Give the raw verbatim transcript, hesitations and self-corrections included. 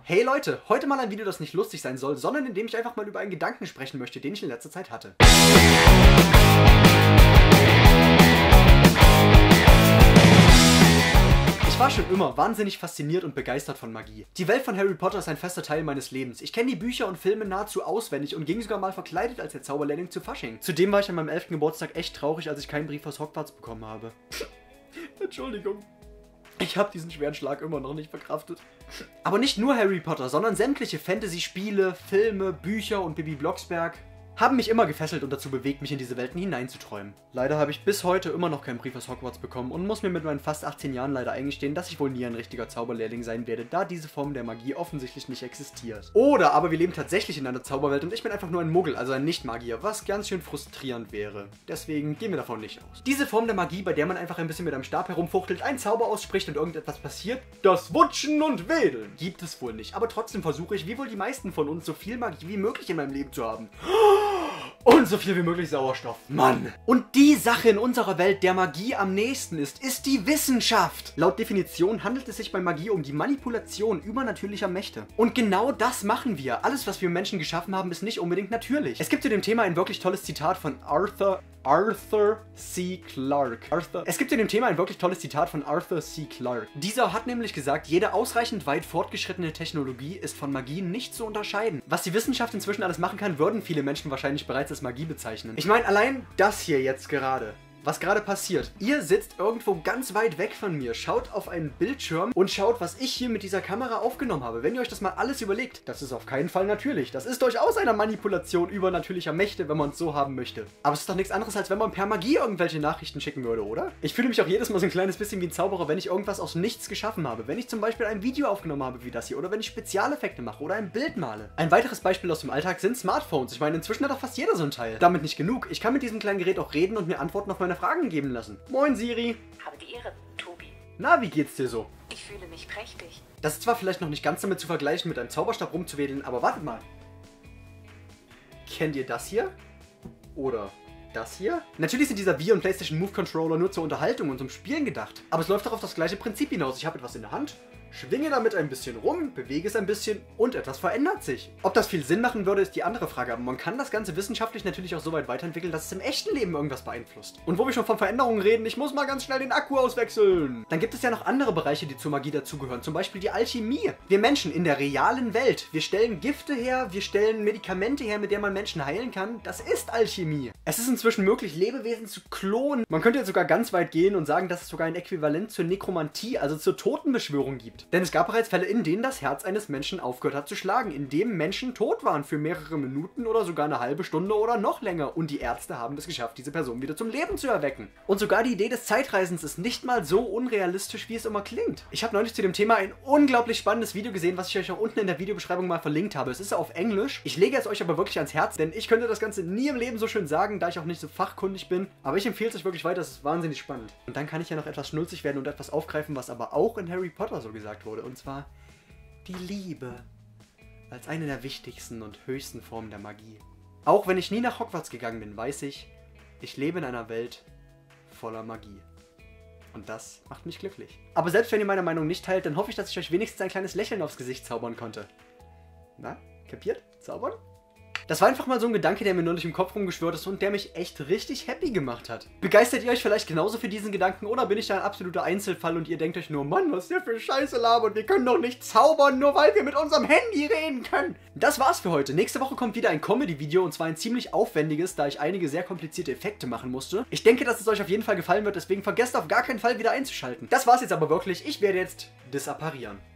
Hey Leute, heute mal ein Video, das nicht lustig sein soll, sondern in dem ich einfach mal über einen Gedanken sprechen möchte, den ich in letzter Zeit hatte. Ich war schon immer wahnsinnig fasziniert und begeistert von Magie. Die Welt von Harry Potter ist ein fester Teil meines Lebens. Ich kenne die Bücher und Filme nahezu auswendig und ging sogar mal verkleidet als der Zauberlehrling zu Fasching. Zudem war ich an meinem elften Geburtstag echt traurig, als ich keinen Brief aus Hogwarts bekommen habe. Entschuldigung. Ich habe diesen schweren Schlag immer noch nicht verkraftet. Aber nicht nur Harry Potter, sondern sämtliche Fantasy-Spiele, Filme, Bücher und Bibi Blocksberg haben mich immer gefesselt und dazu bewegt, mich in diese Welten hineinzuträumen. Leider habe ich bis heute immer noch keinen Brief aus Hogwarts bekommen und muss mir mit meinen fast achtzehn Jahren leider eingestehen, dass ich wohl nie ein richtiger Zauberlehrling sein werde, da diese Form der Magie offensichtlich nicht existiert. Oder aber wir leben tatsächlich in einer Zauberwelt und ich bin einfach nur ein Muggel, also ein Nicht-Magier, was ganz schön frustrierend wäre. Deswegen gehen wir davon nicht aus. Diese Form der Magie, bei der man einfach ein bisschen mit einem Stab herumfuchtelt, einen Zauber ausspricht und irgendetwas passiert, das Wutschen und Wedeln, gibt es wohl nicht. Aber trotzdem versuche ich, wie wohl die meisten von uns, so viel Magie wie möglich in meinem Leben zu haben. Und so viel wie möglich Sauerstoff. Mann! Und die Sache in unserer Welt, der Magie am nächsten ist, ist die Wissenschaft. Laut Definition handelt es sich bei Magie um die Manipulation übernatürlicher Mächte. Und genau das machen wir. Alles, was wir Menschen geschaffen haben, ist nicht unbedingt natürlich. Es gibt zu dem Thema ein wirklich tolles Zitat von Arthur... Arthur C. Clarke. Arthur. Es gibt zu dem Thema ein wirklich tolles Zitat von Arthur C. Clarke. Dieser hat nämlich gesagt, jede ausreichend weit fortgeschrittene Technologie ist von Magie nicht zu unterscheiden. Was die Wissenschaft inzwischen alles machen kann, würden viele Menschen wahrscheinlich bereits als Magie bezeichnen. Ich meine, allein das hier jetzt gerade. Was gerade passiert. Ihr sitzt irgendwo ganz weit weg von mir, schaut auf einen Bildschirm und schaut, was ich hier mit dieser Kamera aufgenommen habe. Wenn ihr euch das mal alles überlegt, das ist auf keinen Fall natürlich. Das ist durchaus eine Manipulation übernatürlicher Mächte, wenn man es so haben möchte. Aber es ist doch nichts anderes, als wenn man per Magie irgendwelche Nachrichten schicken würde, oder? Ich fühle mich auch jedes Mal so ein kleines bisschen wie ein Zauberer, wenn ich irgendwas aus nichts geschaffen habe. Wenn ich zum Beispiel ein Video aufgenommen habe wie das hier oder wenn ich Spezialeffekte mache oder ein Bild male. Ein weiteres Beispiel aus dem Alltag sind Smartphones. Ich meine, inzwischen hat doch fast jeder so ein Teil. Damit nicht genug. Ich kann mit diesem kleinen Gerät auch reden und mir Antworten auf meine Fragen geben lassen. Moin Siri. Habe die Ehre, Tobi. Na, wie geht's dir so? Ich fühle mich prächtig. Das ist zwar vielleicht noch nicht ganz damit zu vergleichen, mit einem Zauberstab rumzuwedeln, aber wartet mal. Kennt ihr das hier? Oder das hier? Natürlich sind dieser Wii und PlayStation Move Controller nur zur Unterhaltung und zum Spielen gedacht. Aber es läuft doch auf das gleiche Prinzip hinaus. Ich habe etwas in der Hand, schwinge damit ein bisschen rum, bewege es ein bisschen und etwas verändert sich. Ob das viel Sinn machen würde, ist die andere Frage, aber man kann das Ganze wissenschaftlich natürlich auch so weit weiterentwickeln, dass es im echten Leben irgendwas beeinflusst. Und wo wir schon von Veränderungen reden, ich muss mal ganz schnell den Akku auswechseln. Dann gibt es ja noch andere Bereiche, die zur Magie dazugehören, zum Beispiel die Alchemie. Wir Menschen in der realen Welt, wir stellen Gifte her, wir stellen Medikamente her, mit denen man Menschen heilen kann. Das ist Alchemie. Es ist inzwischen möglich, Lebewesen zu klonen. Man könnte jetzt sogar ganz weit gehen und sagen, dass es sogar ein Äquivalent zur Nekromantie, also zur Totenbeschwörung gibt. Denn es gab bereits Fälle, in denen das Herz eines Menschen aufgehört hat zu schlagen, in dem Menschen tot waren für mehrere Minuten oder sogar eine halbe Stunde oder noch länger. Und die Ärzte haben es geschafft, diese Person wieder zum Leben zu erwecken. Und sogar die Idee des Zeitreisens ist nicht mal so unrealistisch, wie es immer klingt. Ich habe neulich zu dem Thema ein unglaublich spannendes Video gesehen, was ich euch auch unten in der Videobeschreibung mal verlinkt habe. Es ist auf Englisch. Ich lege es euch aber wirklich ans Herz, denn ich könnte das Ganze nie im Leben so schön sagen, da ich auch nicht so fachkundig bin. Aber ich empfehle es euch wirklich weiter, es ist wahnsinnig spannend. Und dann kann ich ja noch etwas schnulzig werden und etwas aufgreifen, was aber auch in Harry Potter so gesagt wurde. Und zwar die Liebe als eine der wichtigsten und höchsten Formen der Magie. Auch wenn ich nie nach Hogwarts gegangen bin, weiß ich, ich lebe in einer Welt voller Magie. Und das macht mich glücklich. Aber selbst wenn ihr meine Meinung nicht teilt, dann hoffe ich, dass ich euch wenigstens ein kleines Lächeln aufs Gesicht zaubern konnte. Na, kapiert? Zaubern? Das war einfach mal so ein Gedanke, der mir neulich im Kopf rumgeschwört ist und der mich echt richtig happy gemacht hat. Begeistert ihr euch vielleicht genauso für diesen Gedanken oder bin ich da ein absoluter Einzelfall und ihr denkt euch nur, Mann, was ist der für Scheiße labert, wir können doch nicht zaubern, nur weil wir mit unserem Handy reden können. Das war's für heute. Nächste Woche kommt wieder ein Comedy-Video und zwar ein ziemlich aufwendiges, da ich einige sehr komplizierte Effekte machen musste. Ich denke, dass es euch auf jeden Fall gefallen wird, deswegen vergesst auf gar keinen Fall wieder einzuschalten. Das war's jetzt aber wirklich, ich werde jetzt disapparieren.